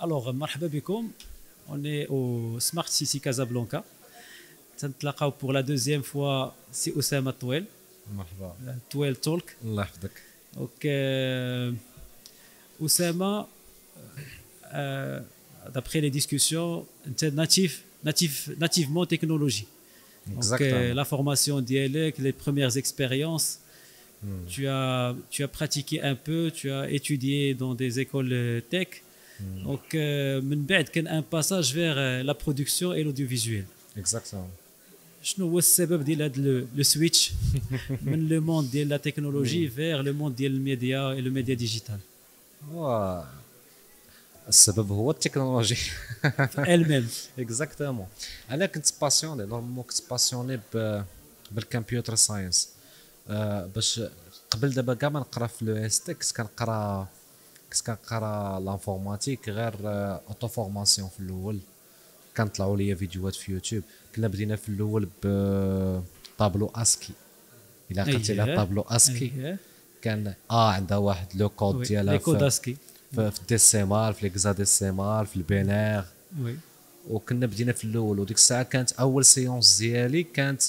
Alors, مرحبا بكم. On est au Smart City Casablanca. تنتلاقاو pour la deuxième fois. C'est Oussama Touel. مرحبا. Touel Talk. الله يحفظك. Donc, Oussama, d'après les discussions, tu es nativement technologie. Donc, la formation dialogue, les premières expériences, tu as pratiqué un peu, tu as étudié dans des écoles tech. Donc, من بعد كان un passage vers la production et l'audiovisuel. Exactement. شنو هو السبب ديال هذا لو سويتش من لو موند ديال لا تكنولوجي فيغ لو موند ديال الميديا اي لو ميديا ديجيتال؟ السبب هو التكنولوجي الميم. اكزاكتومون. انا كنت باسيوني نورمالمون كنت باسيوني بالكمبيوتر ساينس. باش قبل دابا كاع ما نقرا في لو اس تي كنت كنقرا لانفورماتيك غير اوتو فورماسيون في الاول. كنطلعوا ليا فيديوهات في يوتيوب. كنا بدينا في الاول بطابلو اسكي. الا عقلتي على طابلو اسكي كان عندها واحد لو كود ديالها لي كود اسكي في الديسيمال في ليكزاديسيمال في البينير. وي وكنا بدينا في الاول وديك الساعه كانت اول سيونس ديالي كانت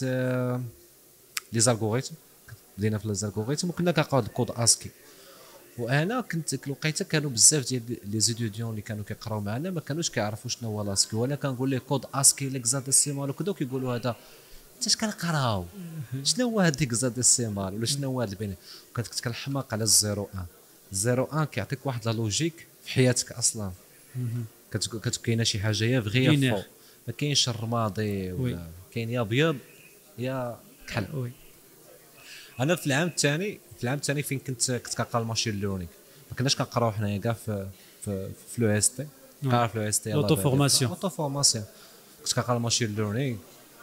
لي زالغوريثم. بدينا في لي زالغوريثم وكنا كنقراو الكود اسكي. وانا كنت الوقيته كانوا بزاف ديال لي زيديون اللي كانوا كيقراو معنا ما كانوش كيعرفوا شنو هو لاسكي. وانا كنقول ليه كود اسكي ليكزاديسيمال وكذا كيقولوا هذا انت اش كنقراو شنو هو هاد ليكزاديسيمال ولا شنو هو هاد البناء. كنت كنحماق على الزيرو ان. الزيرو ان كيعطيك واحد لا لوجيك في حياتك اصلا. كاينه شي حاجه يا فغي فو ما كاينش الرمادي ولا كاين يا ابيض يا كحل. انا في العام الثاني فين كنت كنقرا الماشين ليرنينغ. ما كناش كنقراو حنايا كاع في لو اس تي. كنقرا في لو اس تي اوتو فورماسيون. كنت كنقرا الماشين ليرنينغ.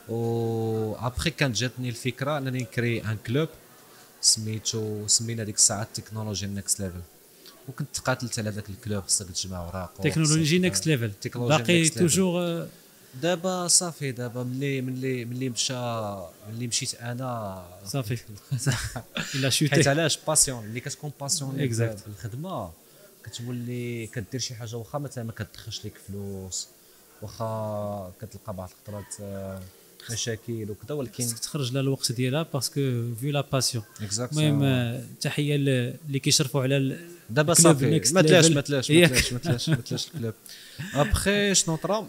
و ابخي كانت جاتني الفكره انني نكري ان كلوب سمينا ديك الساعه تكنولوجي نيكست ليفل. وكنت تقاتلت على ذاك الكلوب. خصك تجمع اوراق تكنولوجي نيكست ليفل باقي توجور. دابا صافي دابا ملي مشيت انا صافي الا شوتي. حيت علاش باسيون ملي كتكون باسيون بالخدمه كتولي كدير شي حاجه واخا مثلا ما كتدخلش لك فلوس واخا كتلقى بعض الخطرات مشاكل وكذا ولكن تخرج لها الوقت ديالها باسكو في لا باسيون. المهم تحيه اللي كيشرفوا على دابا صافي ما تلاش الكلوب. ابخي شنو طرا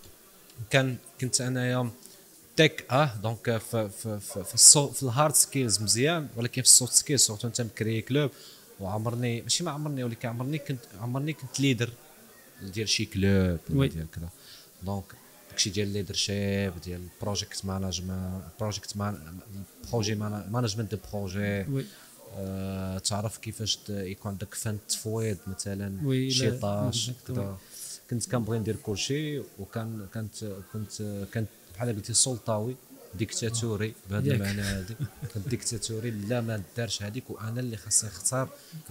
كنت انايا تك دونك في الهارد سكيلز مزيان ولكن في السوفت سكيلز سورتو انت مكري كلوب. وعمرني ماشي ما عمرني ولكن عمرني كنت ليدر ديال شي كلوب ديال كذا. دونك داكشي ديال ليدرشيب ديال بروجيكت مانجمنت دو بروجي. تعرف كيفاش يكون عندك فن تفويض مثلا شي طاش كذا. كنت كنبغي ندير كلشي كنت بحال قلتي سلطوي ديكتاتوري بهذا المعنى. هذه كنت ديكتاتوري لا ما دارش هذيك وانا اللي خاصني نختار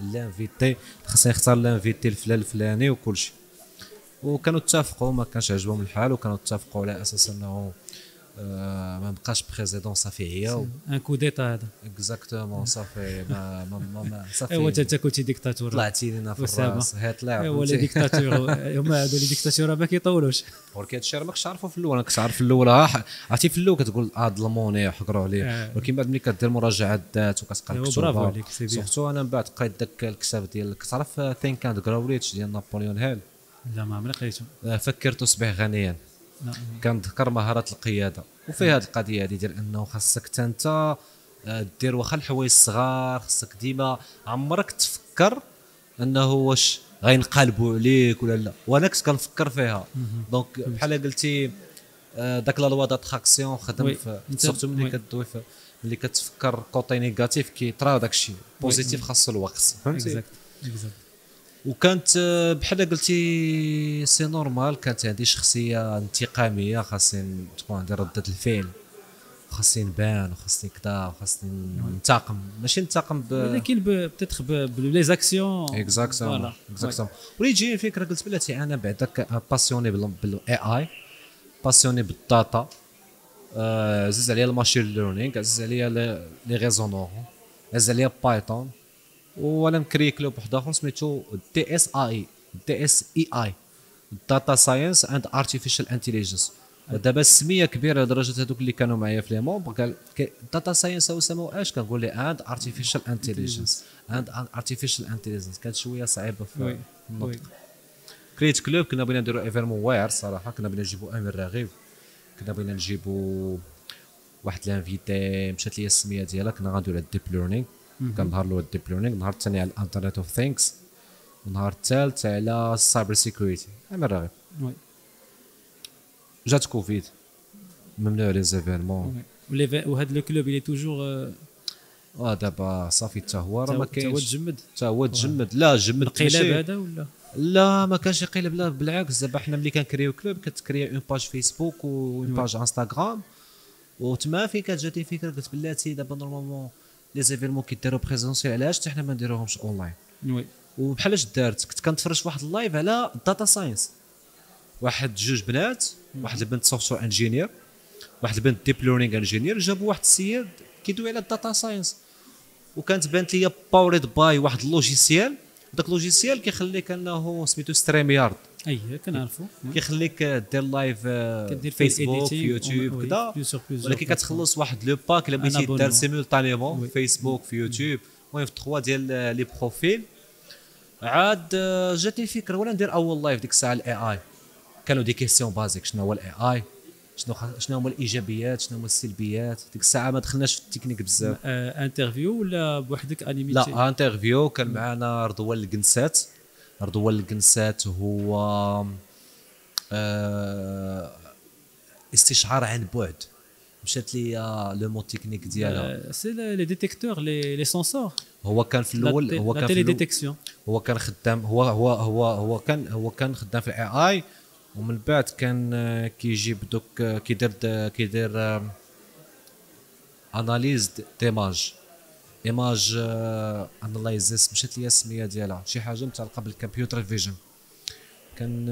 لانفيتي الفلاني وكلشي. وكانوا اتفقوا ما كانش عجبهم الحال وكانوا اتفقوا على اساس انه ما بقاش بريزيدون صافي هي ان كو ديتا هذا. اكزاكتومون صافي ما صافي. ايوا انت كنتي ديكتاتور طلعتي لينا في الراس هي طلع. ايوا لي ديكتاتور هما هادو لي ديكتاتور ما كيطولوش. ولكن هادشي راه ماكش عارفو في الاول. انا كنت عارف في الاول عرفتي في الاول كتقول ظلموني وحقروا عليه. ولكن بعد ملي كدير مراجعه ذات وكتقرا كتب سورتو انا من بعد قريت داك الكتاب ديال كتعرف ثينك اند جراو ريتش ديال نابليون هيل. لا ما عمري قريته. فكر تصبح غنيا. كنذكر مهارات القياده وفي هذه القضيه هذه ديال انه خاصك انت دير واخا الحوايج الصغار. خاصك ديما عمرك تفكر انه واش غينقلبوا عليك ولا لا. وانا كنت كنفكر فيها. دونك بحال قلتي داك لا لوا داتراكسيون خدم سورتو ملي كتفكر كوطي نيجاتيف كيطرا داكشي بوزيتيف. خاصو الوقت فهمتي. وكانت بحال قلتي سي نورمال. كانت عندي شخصيه انتقاميه. خاصني تكون عندي رده الفعل وخاصني نبان وخاصني كذا وخاصني ننتقم. ماشي ننتقم ولكن بتيتخ بلي زاكسيون. اكزاكتومون. ولي تجيني الفكره قلت بلاتي انا بعدا باسيوني بالاي اي باسيوني بالداتا. عزيز عليا الماشين ليرنينغ عزيز عليا لي ريزونور عزيز عليا بايثون. وانا مكري كلوب واحد اخر سميتو دي اس اي داتا ساينس اند ارتيفيشال انتليجنس. ودابا السميه كبيره لدرجه هذوك اللي كانوا معايا في لي مومبر قال داتا ساينس هو سموهاش، كنقول لي اند ارتيفيشال انتليجنس. اند ارتيفيشال انتليجنس كانت شويه صعيبه في النطق. كريت كلوب كنا بغينا نديرو ايفيرمون واعر صراحه، كنا بغينا نجيبو امير راغب، كنا بغينا نجيبو واحد لانفيتي مشات لي السميه ديالها، كنا غنديرو الديب ليرنينغ، كان نهار الاول الديب ليرنينغ، النهار الثاني على الانترنت اوف ثينكس، والنهار الثالث على السايبر سيكوريتي. امير راغب جات كوفيد ممنوع لي زيفيرمون، وهذا لو كلوب اللي توجور دابا صافي حتى هو راه ما كاينش، حتى هو تجمد. لا جمد القلاب هذا ولا لا ما كانش يقلب، لا بالعكس. دابا حنا ملي كنكريو كلوب كتكريا اون باج فيسبوك و باج انستغرام، وتما فين كانت جاتني فكره قلت بلاتي دابا نورمالمون لي زيفيرمون كيديروا بريزونسيال، علاش حتى حنا ما نديروهمش اونلاين؟ وي وبحال اش دارت كنت كنتفرج في واحد اللايف على داتا ساينس، واحد جوج بنات، واحد البنت سوفتوير انجينير، واحد البنت ديب ليرنينغ انجينير، جابوا واحد السيد كيدوي على الداتا ساينس، وكانت بانت ليا باوريد باي واحد اللوجيسيال. داك اللوجيسيال كيخليك انه سميتو ستريم يارد، اييه كنعرفو، كيخليك دير لايف فيسبوك في يوتيوب كذا، ولكن كتخلص واحد لو باك الا بغيتي دار سيمولطانيمون فيسبوك في يوتيوب. المهم في 3 ديال لي بروفيل. عاد جاتني الفكره ولا ندير اول لايف ديك الساعه الاي اي، كانوا دي كيسيون بازيك، شنو هو الاي اي، شنو هما الايجابيات، شنو هما السلبيات. ديك الساعه ما دخلناش في التكنيك بزاف. انترفيو ولا بوحدك انيميتي؟ لا انترفيو. كان معنا رضوان القنسات. رضوان القنسات هو استشعار عن بعد، مشات لي لو مو تكنيك ديالها سي لي ديتيكتور لي سونسور. هو كان في الاول، هو كان في ديتيكسيون، هو كان خدام، هو كان خدام في الاي اي، ومن بعد كان كيجيب دوك كيدير اناليز ديماج ايماج انالايزيس، مشات لي السميه ديالها شي حاجه متعلقه بالكمبيوتر فيجن. كان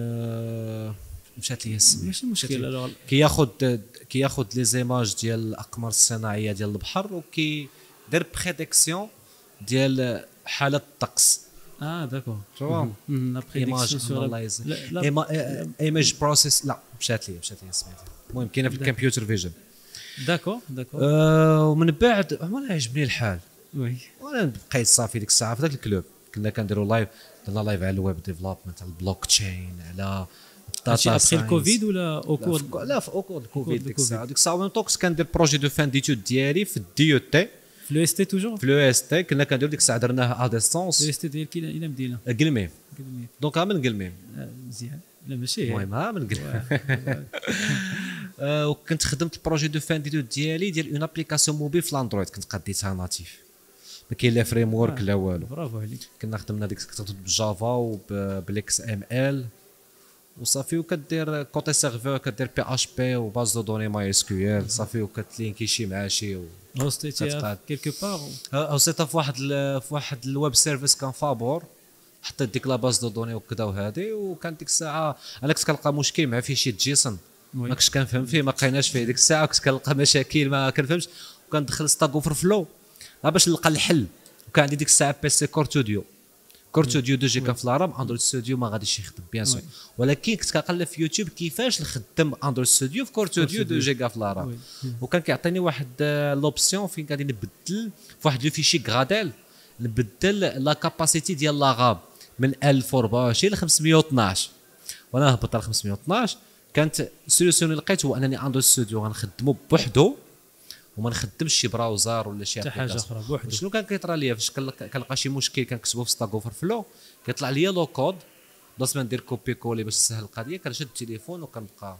مشات لي السميه ماشي مشكل. كياخذ لي زيماج ديال الاقمار الصناعيه ديال البحر، وكيدير بريديكسيون ديال حاله الطقس. داكور تمام. ايماج انالايز ايماج بروسيس. لا مشات لي السميه ديالها. المهم كاينه في الكمبيوتر فيجن. داكور ومن بعد وانا عجبني الحال، وي وانا بقيت صافي ديك الساعه في ذاك الكلوب كنا كنديروا لايف، درنا لايف على الويب ديفلوبمنت، على البلوك تشين، على هادشي ابخي الكوفيد ولا اوكور؟ لا في اوكور الكوفيد. ديك الساعه وين طوكس كندير بروجي دو فان ديتود ديالي في الدي او تي، في لو اس تي توجور، في لو اس تي كنا كندير ديك الساعه درناها ا ديستونس. لو اس تي ديال الى مدينه قلميم، دونك من قلميم مزيان. لا ماشي المهم من قلميم. وكنت خدمت البروجي دو فان ديتود ديالي ديال اون ابليكاسيون موبيل في الاندرويد، كنت قديتها ناتيف، ما كاين لا فريم ورك لا والو. برافو عليك. كنا خدمنا ديك كتكتب بالجافا وبالاكس ام ال وصافي، وكدير كوتي سيرفور كدير بي اش بي وباز دو دوني ماي اس كيو ال صافي، وكتلينكي شي مع شي هوستيتي كيلكو بار. هوستيتها في واحد الويب سيرفيس كان فابور، حطيت ديك لا باز دو دوني وكذا وهذه. وكان ديك الساعه انا كنت كنلقى مشكل مع فيشي جيسون، ما كنتش كنفهم فيه، ما لقيناش فيه ديك الساعه، كنت كنلقى مشاكل ما كنفهمش، وكندخل ستاك اوفر فلو باش نلقى الحل. وكان عندي ديك الساعه بي سي كورتوديو 2 جي كان في العرب. اندرويد ستوديو ما غاديش يخدم بيان سور، ولكن كنت كنقلب في يوتيوب كيفاش نخدم اندرويد ستوديو في كورتوديو 2 جيجا في العرب. وكان كيعطيني واحد لوبسيون فين غادي نبدل في واحد لو فيشي غراديل، نبدل لا كاباسيتي ديال لاغاب من 1024 ل 512، وانا هبط على 512. كانت السوليسيون اللي لقيت هو انني اندرويد ستوديو غنخدمو بوحدو وما نخدمش شي براوزر ولا شي حاجه اخرى بوحدو. شنو كان كيطرى ليا فاش كنلقى شي مشكل كنكتبو في ستاك اوفر فلو، كيطلع ليا لو كود، بلاص ما ندير كوبي كولي باش تسهل القضيه، كنشد التليفون وكنبقى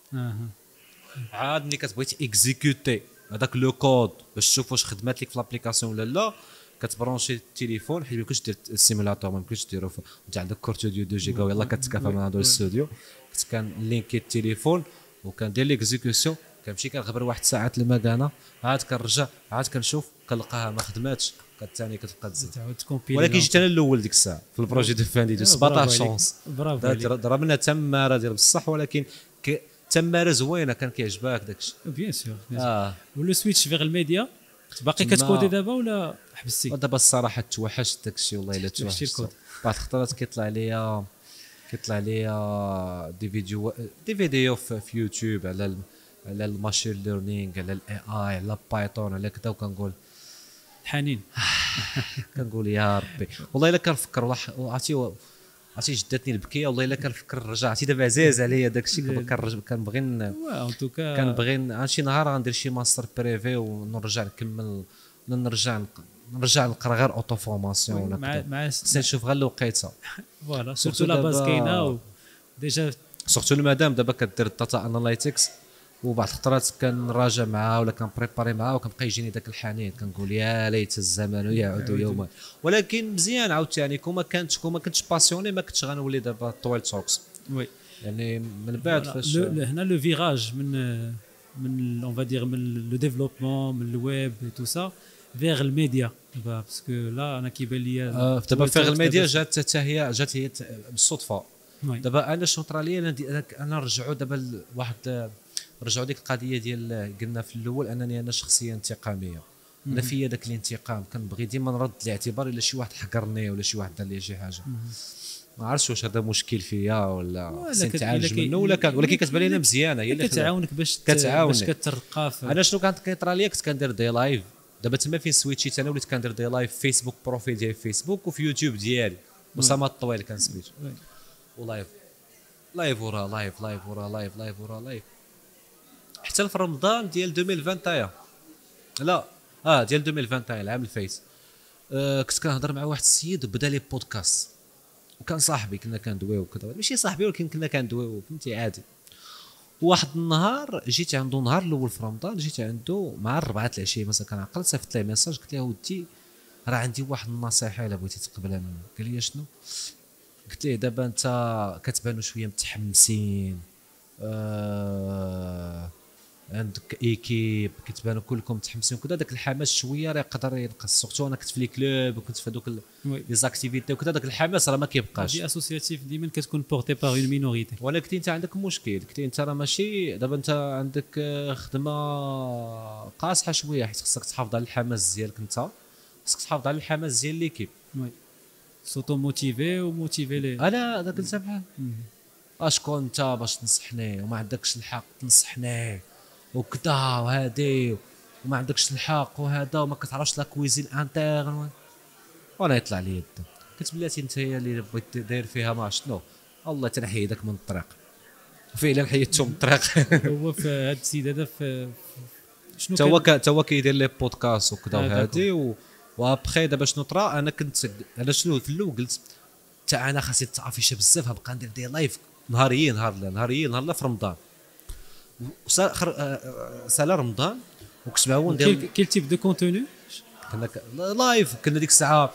عاد ملي كتبغي اكزيكوتي هذاك لو كود باش تشوف واش خدمات لك في لابليكاسيون ولا لا، كتبرونشي التليفون، حيت ما يمكنش دير السيمولاتور، ما يمكنش ديرو انت عندك كورتوديو 2 جيجا ويلا كتكافى مع هذا الاستوديو. كنت كنلينكي التليفون وكندير ليكزيكسيون، كنمشي كنغبر واحد ساعات المكانه، عاد كنرجع عاد كنشوف كنلقاها ما خدماتش، كالثاني كتبقى تزيد. ولكن جيت انا الاول ديك الساعه في البروجي دو فان دي 17 شونس، ضربنا تماره ديال بصح، ولكن تماره زوينه كان كيعجبك داكشي بيان سور. ولو سويتش فيغ الميديا باقي كتكودي دابا ولا حبستي؟ دابا الصراحه توحشت داكشي والله الا توحشت. بعض الخطرات كيطلع ليا كيطلع لي دي فيديو في يوتيوب على الماشين ليرنينغ، على الاي اي، على بايثون، على كذا، وكنقول حنين. كنقول يا ربي والله الا كنفكر عرفتي جدتني البكيه، والله الا كنفكر رجعتي دابا عزاز عليا داك الشيء. كنبغي ان توكا كنبغي شي نهار غندير شي ماستر بريفي ونرجع نكمل، نرجع نقرا غير اوتو فورماسيون ولا مع كذا، مع نشوف غير الوقيته. فوالا سورتو لا باز كاينه ديجا. سورتو المدام دابا كدير الداتا اناليتكس، وبعض الخطرات كنراجع معها ولا كنبريباري معها، وكنبقى يجيني داك الحنين، كنقول يا ليت الزمن يعود يوما. ولكن مزيان عاوتاني كون ما كنتش باسيوني ما كنتش غنولي دابا طويل توكس. وي يعني من بعد فاش هنا لو فيراج من اون فادير من لو ديفلوبمون من الويب تو سا فيغ الميديا، باسكو لا انا كيبان لي دابا فيغ الميديا جات هي بالصدفه. دابا انا شونطراليا انا نرجعوا دابا رجعوا ديك القضيه ديال قلنا في الاول انني انا شخصيه انتقاميه. انا فيا داك الانتقام، كنبغي ديما نرد الاعتبار الا شي واحد حقرني ولا شي واحد دار لي شي حاجه. ما عرفتش واش هذا مشكل فيا ولا خصني نتعالج منه ولكن كتبان لينا مزيانه، هي اللي كتعاونك باش كترقى. انا شنو كانت كيطرى ليا، كنت كندير دي لايف. دابا تما فين سويتشيت انا وليت كندير دي لايف في فيسبوك، بروفيل ديالي في فيسبوك، وفي يوتيوب ديالي اسامه الطويل كان سميتو. ولايف ورا لايف ورا لايف ورا لايف حتى في رمضان ديال 2021 لا ديال 2021 العام الفايت. كنت كنهضر مع واحد السيد وبدا لي بودكاست، وكان صاحبي كنا كندويو وكذا، ماشي صاحبي ولكن كنا كندويو فهمتي عادي. واحد النهار جيت عنده، نهار الاول في رمضان جيت عنده مع 4 العشيه مثلا، كنعقل صيفط ليه ميساج قلت له ودي راه عندي واحد النصيحه الا بغيتي تقبلها مني. قال لي شنو؟ قلت ليه دابا انت كتبانوا شويه متحمسين، عندك ايكيب كتبانوا كلكم متحمسين وكذا، داك الحماس شويه راه يقدر ينقص. سورتو انا كنت في لي كلوب وكنت في هذوك لي زاكتيفيتي وكذا، داك الحماس راه ما كيبقاش. دي اسوسياتيف ديما كتكون بورتي باغ اون مينوريتي. ولكن انت عندك مشكل، كنت انت راه ماشي دابا انت عندك خدمه قاصحه شويه، حيت خصك تحافظ على الحماس ديالك، انت خصك تحافظ على الحماس ديال ليكيب. وي سوتو موتيفي وموتيفي لي. انا داك قلت بحال اشكون انت باش تنصحني وما عندكش الحق تنصحني وكذا وهادي، وما عندكش الحق وهذا، وما كتعرفش لا كويزين انترن. وانا يطلع لي الدم، قلت بلاتي انت هي اللي بغيت داير فيها ما شنو، الله تنحيدك من الطريق. وفعلا حيدته من الطريق. هو في هذا السيد هذا في شنو تا هو كيدير لي بودكاست وكذا وهادي وابخي دابا شنو طرا. انا شنو في الاول قلت تا انا خاصني نتعافيش بزاف، غنبقى ندير دي لايف نهار لا في رمضان. سالا رمضان وكنت معاون ندير كيل تيب دو كونتوني. كنا لايف، كنا ديك الساعه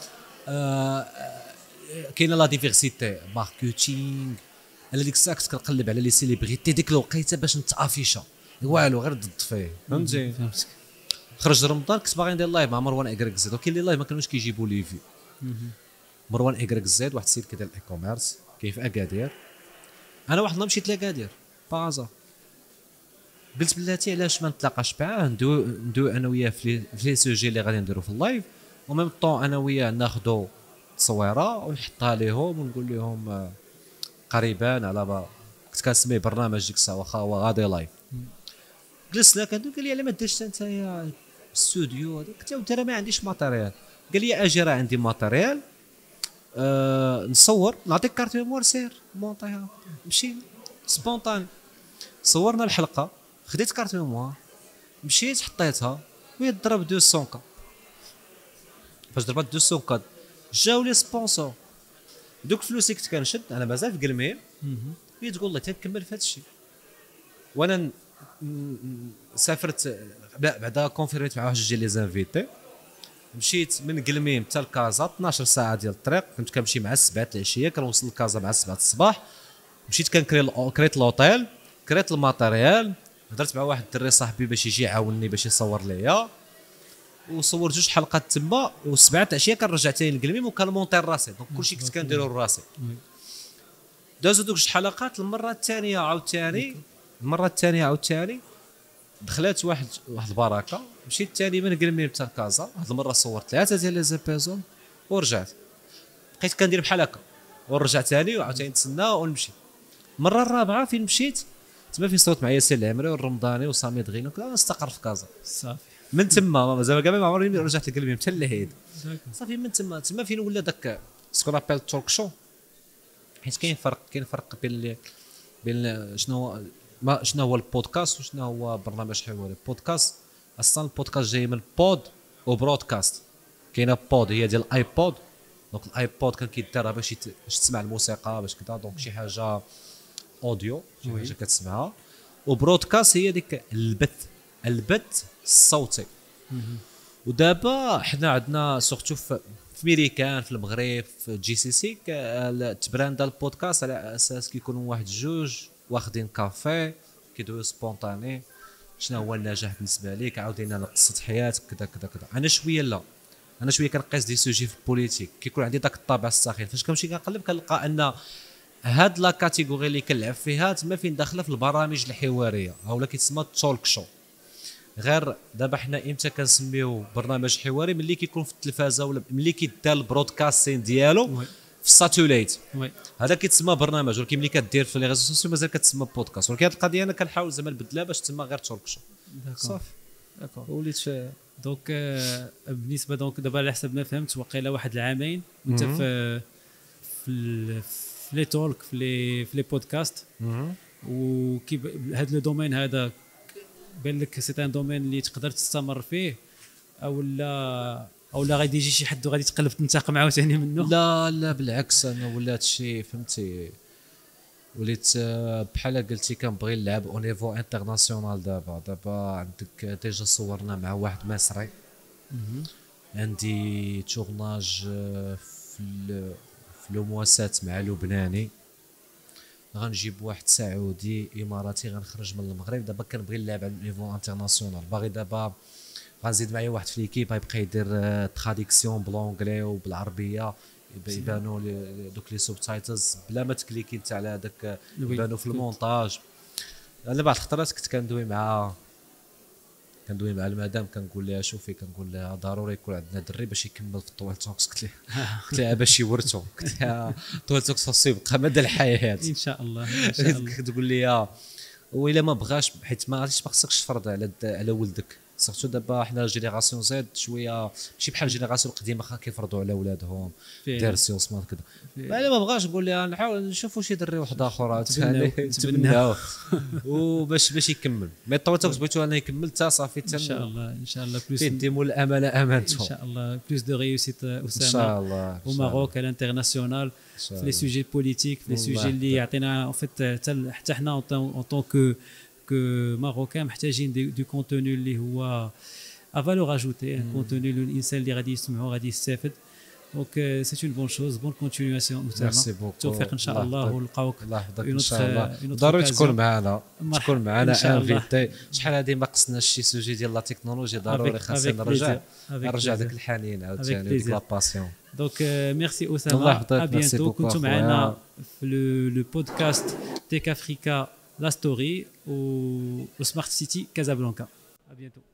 كاينه لا ديفيرسيتي ماركتينغ. انا ديك الساعه كنت كنقلب على لي سيليبريتي ديك الوقيته باش نتافيشا والو غير ضد فيه فهمتي. خرج رمضان كنت باغي ندير لايف مع مروان اكريك زيد، وكاين لي لايف ما كانوش كيجيبوا لي في. مروان اكريك زيد واحد السيد كيدير الاي كوميرس كاين في اكادير. انا واحد النهار مشيت لاكادير بازا، قلت بلاتي علاش ما نتلاقاش معاه ندوي انا وياه في لي سوجي اللي غادي نديرو في اللايف، وميم طون انا وياه ناخذوا تصويره ونحطها لهم ونقول لهم قريبا على كنت كنسميه برنامج ديك الساعه واخا هو غادي لايف. جلسنا كندوي، قال لي علاه ما ديرش انت يا استوديو هذا؟ قلت له انت راه ما عنديش ماتيريال. قال لي اجي راه عندي ماتيريال نصور نعطيك كارت ميموار سير مونطيها. مشينا سبونطاني صورنا الحلقه، خديت كارت ميموار مشيت حطيتها وهي ضرب 200 كا. فاش ضربت 200 كا جاو لي سبونسور، دوك فلوس اللي كنت كنشد انا مازال في قلميم هي تقول الله تنكمل في هذا الشيء. وانا سافرت بعدا كونفيرميت مع واحد جوج لي زانفيتي، مشيت من قلميم حتى لكازا 12 ساعه ديال الطريق. كنت كنمشي مع 7 العشيه كنوصل لكازا مع 7 الصباح. مشيت كريت لوطيل، كريت الماتيريال، هضرت مع واحد الدري صاحبي باش يجي يعاونني باش يصور ليا، وصور 2 حلقات تما. و7 العشيه كنرجع ثاني للقلميم وكنمونطي راسي. دونك كلشي كنت كنديرو لراسي. دازو دوك 2 حلقات. المره الثانيه عاوتاني دخلت واحد البركه. مشيت ثاني من قلميم حتى لكازا. هاد المره صورت 3 ديال لي زيبيزود ورجعت. بقيت كندير بحال هكا ونرجع ثاني وعاوتاني نتسنى ونمشي. المره الرابعه فين مشيت تما فين صوت مع ياسر العمري والرمضاني وسامي دغينو استقر في كازا. صافي من تما زعما كاع ما عمرني رجعت لقلبي حتى لهيد. صافي من تما فين ولا داك سكون ابل توك شو. حيت كاين فرق بين شنو هو البودكاست وشنو هو برنامج حواري. البودكاست اصلا البودكاست جاي من بود وبرودكاست. كاينه بود هي ديال الايبود، دونك الايبود كان كيدار باش تسمع الموسيقى باش كذا، دونك شي حاجه اوديو شي حاجه كتسمعها. وبرودكاست هي ديك البث الصوتي. ودابا حنا عندنا سورتو في ميريكان في المغرب في جي سي سي تبراند البودكاست على اساس كيكونوا واحد جوج واخدين كافي كيدويو سبونطاني. شنو هو النجاح بالنسبه ليك؟ عاودي لنا قصه حياتك كذا كذا كذا. انا شويه كنقيس دي سوجي في البوليتيك، كيكون عندي داك الطابع الساخن. فاش كنمشي كنقلب كنلقى ان هاد لا كاتيجوري اللي كنلعب فيها تما فين داخله في البرامج الحواريه اولا كيتسمى تولك شو. غير دابا حنا امتى كنسميو برنامج حواري؟ ملي كيكون في التلفازه ولا ملي كيدار البرودكاستين ديالو في الساتلايت، هذا كيتسمى برنامج. ولكن ملي كدير في لي ريزو سوسيو مازال كتسمى بودكاست. ولكن هذه القضيه انا كنحاول زعما نبدلها باش تسمى غير تولك شو. صافي وليت دونك بالنسبه دونك دابا على حسب ما فهمت وقيله واحد العامين انت في لي تولك في لي بودكاست. وكي هذا لو دومين هذا بان لك سي ان دومين اللي تقدر تستمر فيه او لا غادي يجي شي حد وغادي تقلب تنتقم عاوتاني منه؟ لا بالعكس، انا ولات شي فهمتي وليت بحال قلتي كنبغي نلعب او نيفو انترناسيونال. دابا عندك ديجا صورنا مع واحد مصري، عندي تورناج في لو مواسات مع لبناني، غنجيب واحد سعودي اماراتي، غنخرج من المغرب. دابا كنبغي نلعب على نيفو انترناسيونال. باغي دابا غنزيد معايا واحد في ليكيب غيبقى يدير تراديكسيون بالونجلي وبالعربيه، يبانوا دوك لي سوب تايتلز بلا ما تكليكي انت على هذاك، يبانوا في المونتاج. انا بعض الخطرات كنت كندوي مع المدام، كنقول لها شوفي، كنقول لها ضروري يكون عندنا دري باش يكمل في الطوال توكس. قلت لها باش يورثو، قلت لها طوال توكس خاصو يبقى مدى الحياه ان شاء الله. تقول لي وإلا ما بغاش، حيت ما خصكش تفرض على ولدك. سورتو دابا حنا جينيراسيون زاد شويه ماشي بحال الجينيراسيون القديمه كيفرضوا على ولادهم دير سيوسمان كذا. انا ما بغاش، نقول لها نحاول نشوفوا شي دري واحد اخر نتبناو وباش يكمل. مي طوالتك بغيتو انا يكمل حتى صافي ان شاء الله بلوس تديموا الامانه امانتهم ان شاء الله. بلوس دو ريوسيت ان شاء الله au Maroc à l'international في لي سوجي بوليتيك، في لي سوجي اللي يعطينا حتى حنا en tant que ماروكان محتاجين دو كونتوني اللي هو ا فالور اجوتي، ان كونتوني الانسان اللي غادي يسمعوا غادي يستافد. دونك سي اون بون شوز، بون كونتينياسيون اسامه. توفيق ان شاء الله ونلقاوك ان شاء الله. ضروري تكون معنا انفيتي. شحال هذه ما قصناش شي سوجي ديال لا تكنولوجيا، ضروري خاصنا نرجع داك الحنين عاوتاني ديك لا باسيون. دونك ميرسي اسامه، ا بيانتو. كنتم معنا في لو بودكاست تيك افريكا لا ستوري و سمارت سيتي كازابلانكا. À bientôt.